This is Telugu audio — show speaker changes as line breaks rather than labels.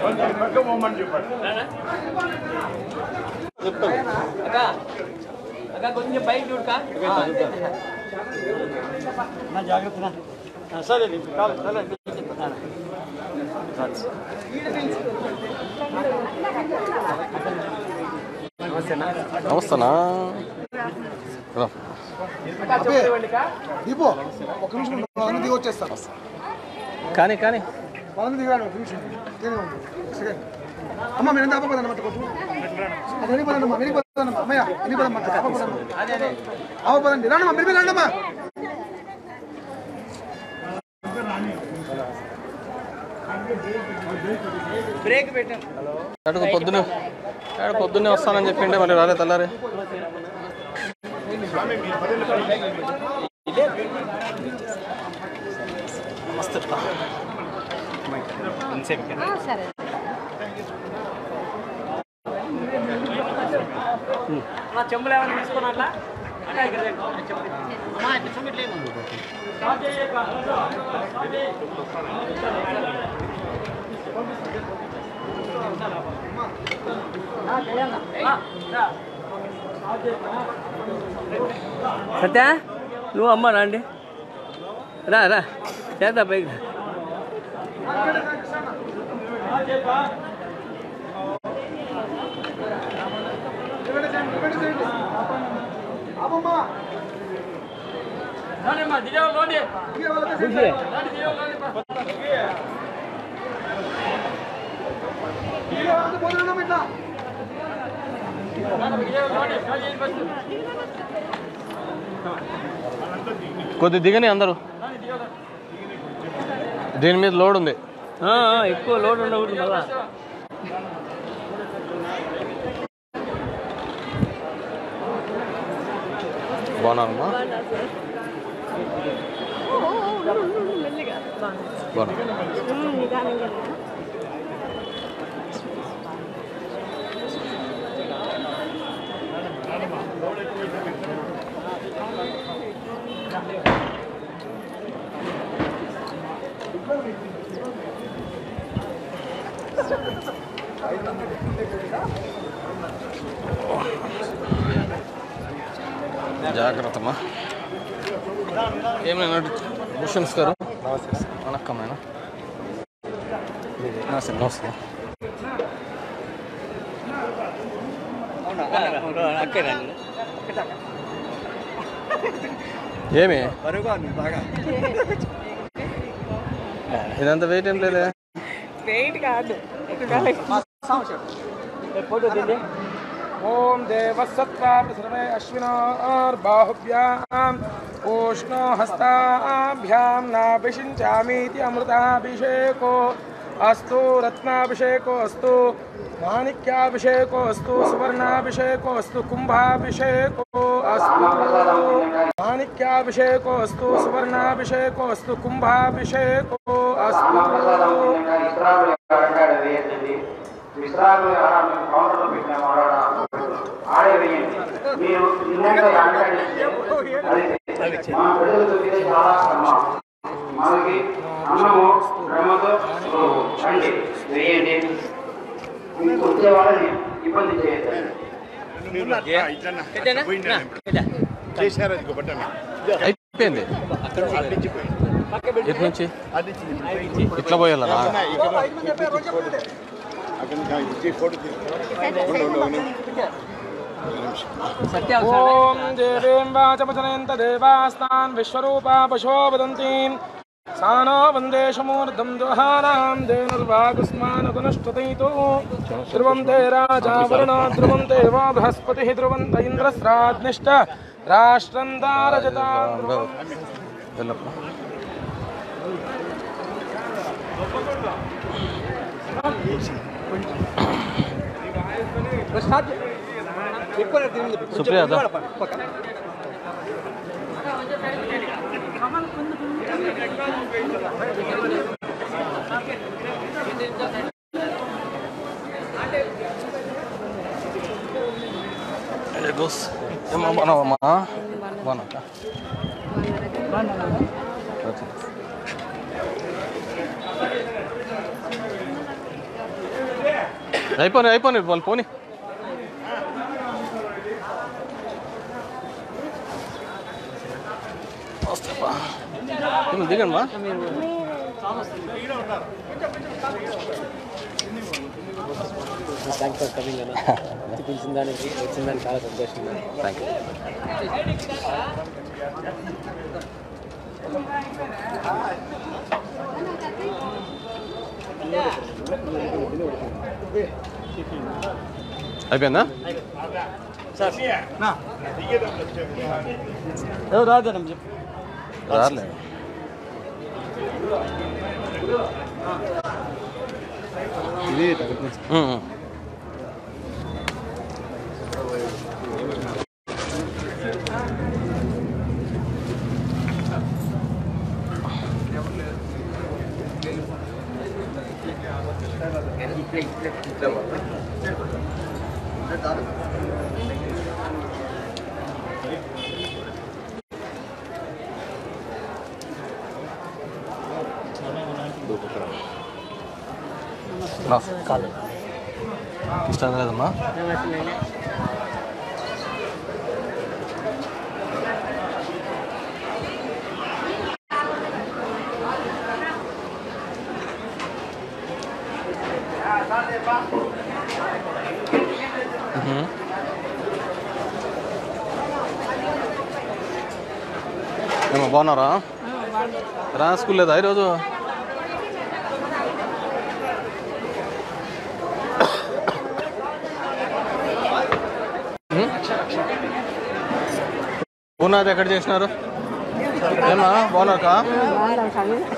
కొంచెం బైక్ చూడక జాగ్రత్త సరే
నమస్తేనా
దీపో ఒక నిమిషం దిగి వచ్చేస్తాను
కానీ కానీ
వాళ్ళని దిగాడు ఒక నిమిషం సెకండ్ అమ్మ మీరు ఎంత అవ్వకూడదన్నమాట కొంచెం అది వెళ్ళిపోదమ్మా వెళ్ళిపోదమ్మా అమ్మయ్య వెళ్ళిపోదమ్మా అవ్వకూడదండి రండమ్మా మీరు రండమ్మా
బ్రేక్ పెట్టాం
పొద్దున్నే వస్తానని చెప్పిండే మరి రాలే తెల్లారే
చెంబులు ఏమైనా తీసుకున్నట్లా సత్య నువ్వు అమ్మ రండి రా రా చేద్దా పైకి
కొద్ది దిగని అందరూ దీని మీద లోడ్ ఉంది
ఎక్కువ లోడ్ ఉండకూడదు మళ్ళా
బాగున్నారమ్మా జాగ్రత్తమ్మా ఏమైనా భూషణ్స్ గారు వణక్కమ్మేనా నమస్తే ఏమి ఇదంతా వెయిట్ ఏం లేదా
వెయిట్ కాదు
ఓం దేవసత్వాభ్యసర్వే అశ్వినోర్బాహుభ్యాం ఓష్ణో హస్తాభ్యాం నాభిషించామీతి అమృతాభిషేకో అస్తు రత్నాభిషేకో అస్తు మాణిక్యాభిషేకో అస్తు సువర్ణాభిషేకో అస్తు కుంభాభిషేకో అస్తు మాణిక్యాభిషేకో అస్తు సువర్ణాభిషేకో అస్తు కుంభాభిషేకో అస్తు
విశ్రాంతి కౌంటర్లో పెట్టిన ఆడవేయండి మీరు మా ప్రజలకు ఇదే చాలా శ్రమ మనకి అన్నము శ్రమతో రండి వేయండి మీకు వచ్చే వాళ్ళని ఇబ్బంది చేయొద్దండి
అయిపోయింది ఎటు నుంచి ఇట్లా పోయాలనా
ఓం దేవీం వాచమచనయంత దేవాస్తాన్ విశ్వరూపా పశో వదంతీం సానో వందేశమూర్ధం దుహానాం దేనుర్వాగుస్మానగునష్టతైతో ధ్రువం తే రాజా వరుణో ధ్రువం దేవో బృహస్పతిః ధ్రువం త ఇంద్రస్రాజ్నిష్ట రాష్ట్రం దారజతాం
సుప్రియ ఏమమ్మా బాగున్నావమ్మా బాగున్నా అయిపోయి వాళ్ళు పోనీ దిగండి మా
థ్యాంక్స్ ఫర్ కమింగ్ అన్న పిలిచిన దానికి వచ్చిన దానికి చాలా సంతోషంగా
థ్యాంక్ యూ అయిపోయిందా
రాదన్న చెప్పు
రాలే
ఇది
ఇష్టం కదమ్మా ఏమో బాగున్నారా రా స్కూల్ లేదా ఈరోజు పూనాది ఎక్కడ చేసినారు ఏమన్నా బాగున్నారా